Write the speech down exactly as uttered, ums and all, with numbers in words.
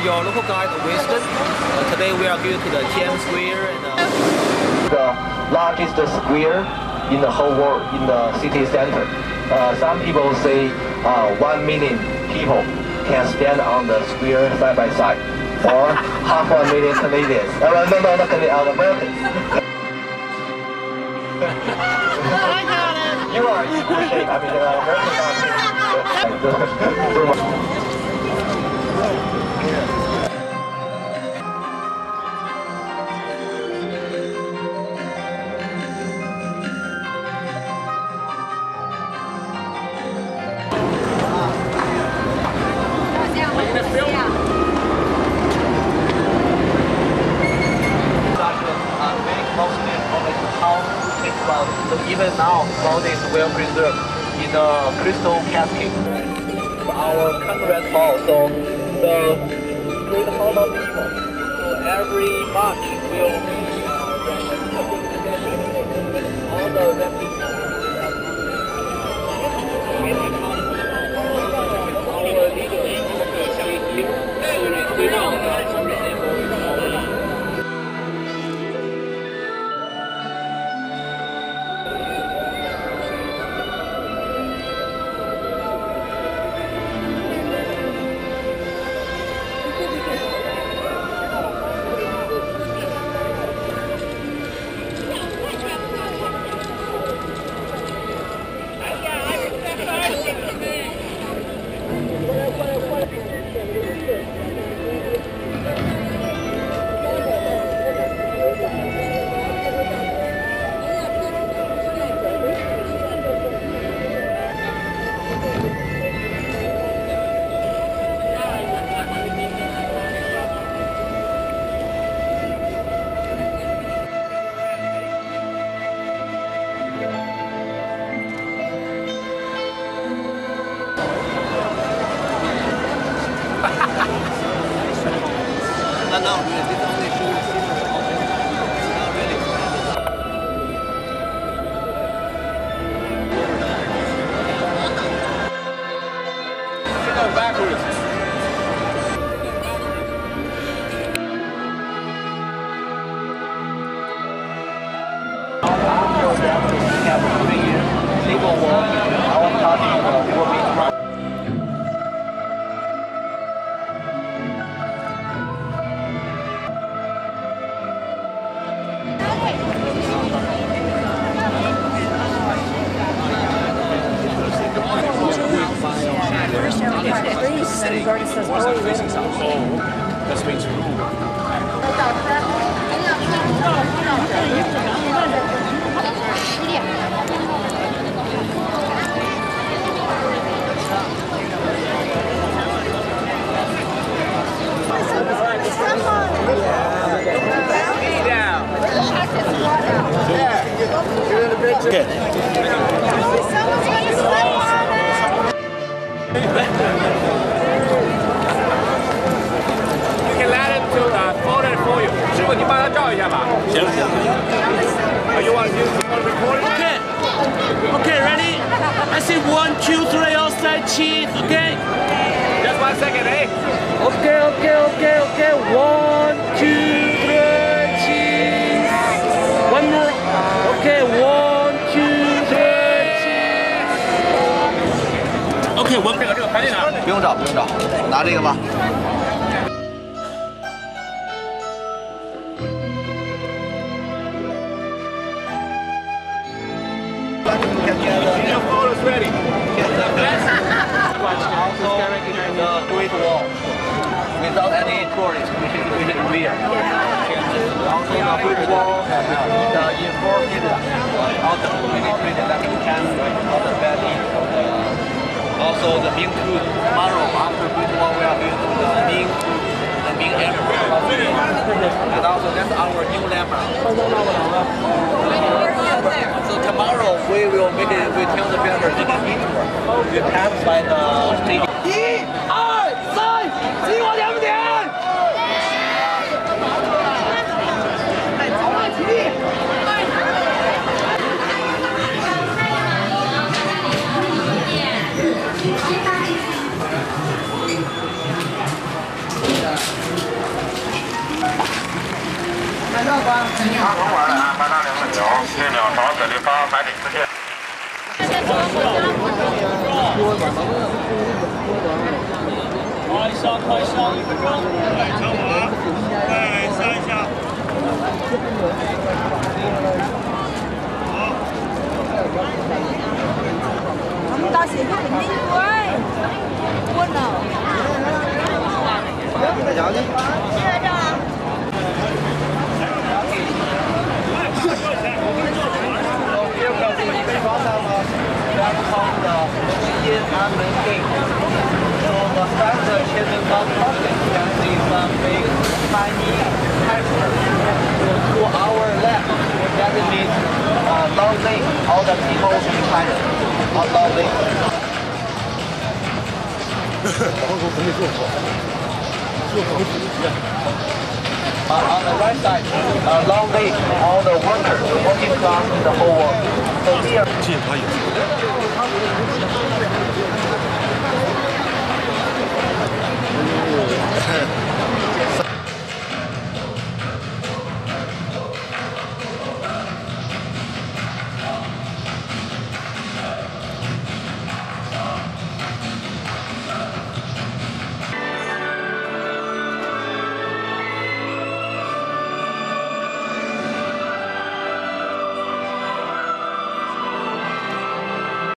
your local guide, Winston. Uh, today we are going to the Tiananmen Square. And, uh... the largest square in the whole world, in the city center. Uh, some people say uh, one million people can stand on the square side by side, or half a million Canadians. Uh, no, no, not Canadians, uh, Americans. I got it. You are in good shape. I mean, uh, Americans. So even now, gold is well preserved in a crystal cascade. Our Congress Hall, so the Great Hall of People. So every March will be uh, all the refugees. Our leaders, no, no, this only shows not really. Go backwards. After we have three years civil war, our party will be run. And the garden says, oh, that's means Okay. Someone's going to slip on it. Okay. Okay, ready? I say one, two, three, all side cheese, okay? Just one second, eh? Okay, okay, okay, okay. One, two, three, cheese. One more. Okay, one, two, three, cheese. Okay, one. 这个这个赶紧拿。 不用找，不用找，拿这个吧。 Your photo's ready. Also, the Great Wall, without any tourists, which is, which is rare. Also, the Great Wall, the enforced of the military that we can of the valley. Also, the Ming Tooth. Tomorrow, after Great Wall, we are going to the Ming the Ming Emperor. And also, that's our new landmark. So tomorrow we will make it, we tell the driver to make a detour. We pass by the stadium. 一、二、三，激活两点。哎，早晚起立。Yeah. 茶公馆的啊，八大零的牛，六秒朝葛立方海底四线。 快上快上，一分钟。对，成我。对，上一下。好。 咱们到时候肯定会。我呢。 再讲呢？ 接着。 That's called the Tiananmen Gate. So the fact that Tiananmen Crossing can see some big tiny characters. So to our left, that means uh, long live all the people in China. Uh, long live. Uh, on the right side, uh, long live all the workers, working class in the whole world. So here. 这可以。